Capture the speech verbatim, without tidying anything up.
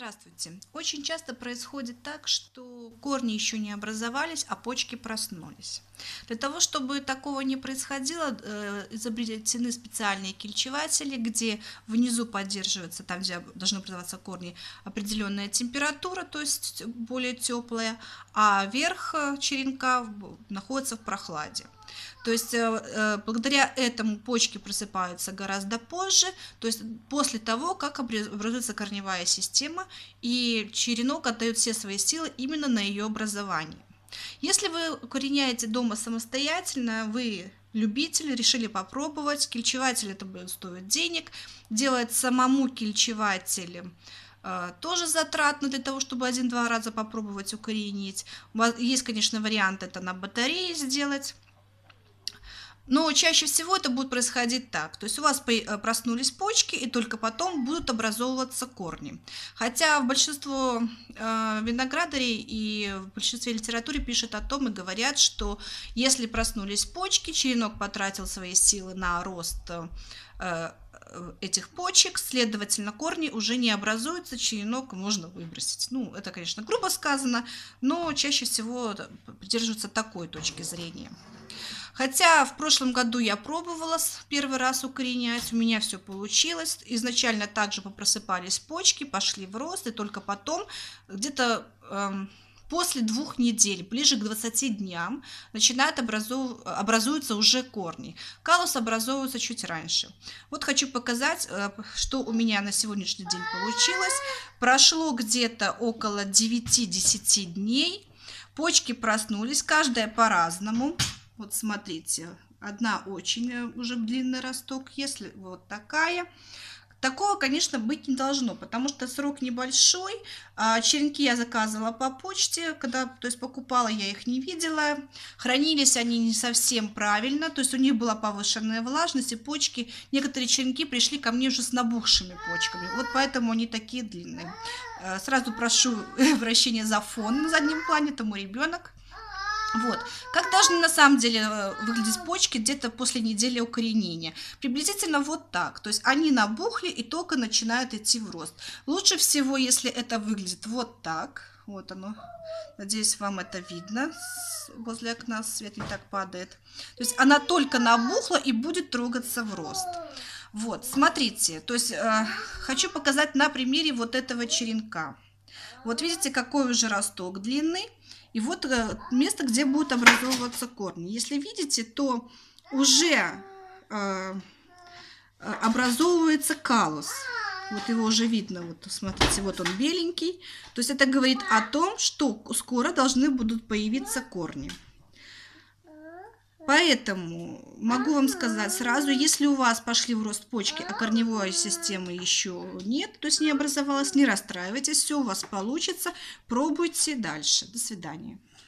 Здравствуйте. Очень часто происходит так, что корни еще не образовались, а почки проснулись. Для того, чтобы такого не происходило, э, изобретены специальные кильчеватели, где внизу поддерживается, там, где должны образоваться корни, определенная температура, то есть более теплая, а верх черенка находится в прохладе. То есть э, благодаря этому почки просыпаются гораздо позже, то есть после того, как образуется корневая система, и черенок отдает все свои силы именно на ее образование. Если вы укореняете дома самостоятельно, вы любитель, решили попробовать, кильчеватель это будет стоить денег, делать самому кильчеватель тоже затратно для того, чтобы один-два раза попробовать укоренить. Есть, конечно, вариант это на батарее сделать. Но чаще всего это будет происходить так. То есть у вас проснулись почки, и только потом будут образовываться корни. Хотя большинство виноградарей и в большинстве литературы пишут о том и говорят, что если проснулись почки, черенок потратил свои силы на рост этих почек, следовательно, корни уже не образуются, черенок можно выбросить. Ну, это, конечно, грубо сказано, но чаще всего придерживаются такой точки зрения. Хотя в прошлом году я пробовала первый раз укоренять, у меня все получилось. Изначально также попросыпались почки, пошли в рост, и только потом, где-то э, после двух недель, ближе к двадцати дням, начинают образов... образуются уже корни. Каллус образовываются чуть раньше. Вот хочу показать, э, что у меня на сегодняшний день получилось. Прошло где-то около девяти-десяти дней, почки проснулись, каждая по-разному. Вот смотрите, одна очень уже длинный росток, если вот такая. Такого, конечно, быть не должно, потому что срок небольшой. Черенки я заказывала по почте, когда, то есть покупала, я их не видела. Хранились они не совсем правильно, то есть у них была повышенная влажность, и почки, некоторые черенки пришли ко мне уже с набухшими почками. Вот поэтому они такие длинные. Сразу прошу прощения за фон на заднем плане, это мой ребенок. Вот. Как должны на самом деле выглядеть почки где-то после недели укоренения? Приблизительно вот так. То есть они набухли и только начинают идти в рост. Лучше всего, если это выглядит вот так. Вот оно. Надеюсь, вам это видно. Возле окна свет не так падает. То есть она только набухла и будет трогаться в рост. Вот, смотрите. То есть э, хочу показать на примере вот этого черенка. Вот видите, какой уже росток длинный. И вот место, где будут образовываться корни. Если видите, то уже э, образовывается каллус. Вот его уже видно. Вот смотрите, вот он беленький. То есть это говорит о том, что скоро должны будут появиться корни. Поэтому могу вам сказать сразу, если у вас пошли в рост почки, а корневой системы еще нет, то есть не образовалась, не расстраивайтесь, все у вас получится, пробуйте дальше. До свидания.